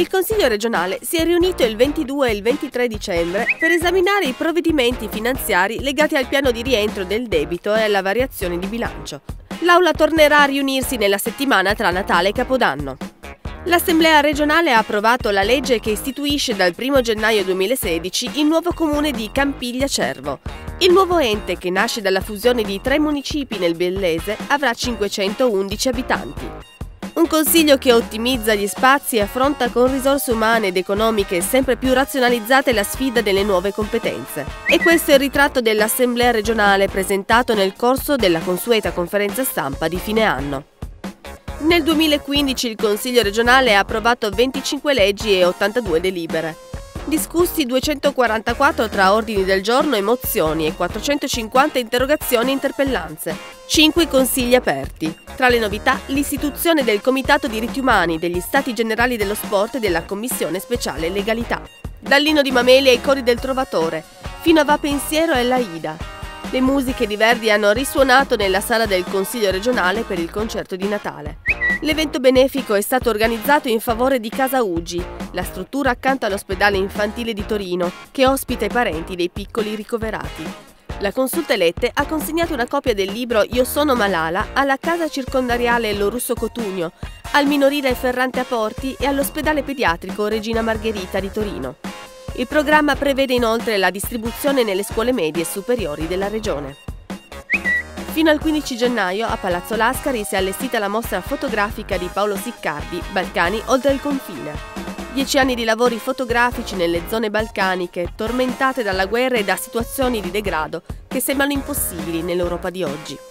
Il Consiglio regionale si è riunito il 22 e il 23 dicembre per esaminare i provvedimenti finanziari legati al piano di rientro del debito e alla variazione di bilancio. L'Aula tornerà a riunirsi nella settimana tra Natale e Capodanno. L'Assemblea regionale ha approvato la legge che istituisce dal 1 gennaio 2016 il nuovo comune di Campiglia Cervo. Il nuovo ente, che nasce dalla fusione di 3 municipi nel Bellese, avrà 511 abitanti. Un consiglio che ottimizza gli spazi e affronta con risorse umane ed economiche sempre più razionalizzate la sfida delle nuove competenze. E questo è il ritratto dell'Assemblea regionale presentato nel corso della consueta conferenza stampa di fine anno. Nel 2015 il Consiglio regionale ha approvato 25 leggi e 82 delibere. Discussi 244 tra ordini del giorno e mozioni e 450 interrogazioni e interpellanze. 5 consigli aperti. Tra le novità, l'istituzione del Comitato Diritti Umani, degli Stati Generali dello Sport e della Commissione Speciale Legalità. Dall'inno di Mameli ai cori del Trovatore, fino a Va Pensiero e l'Aida. Le musiche di Verdi hanno risuonato nella sala del Consiglio regionale per il concerto di Natale. L'evento benefico è stato organizzato in favore di Casa Ugi, la struttura accanto all'ospedale infantile di Torino, che ospita i parenti dei piccoli ricoverati. La Consulta elette ha consegnato una copia del libro Io sono Malala alla Casa Circondariale Lorusso Cotugno, al minorile Ferrante a Porti e all'ospedale pediatrico Regina Margherita di Torino. Il programma prevede inoltre la distribuzione nelle scuole medie e superiori della regione. Fino al 15 gennaio a Palazzo Lascari si è allestita la mostra fotografica di Paolo Siccardi, Balcani oltre il confine. 10 anni di lavori fotografici nelle zone balcaniche, tormentate dalla guerra e da situazioni di degrado che sembrano impossibili nell'Europa di oggi.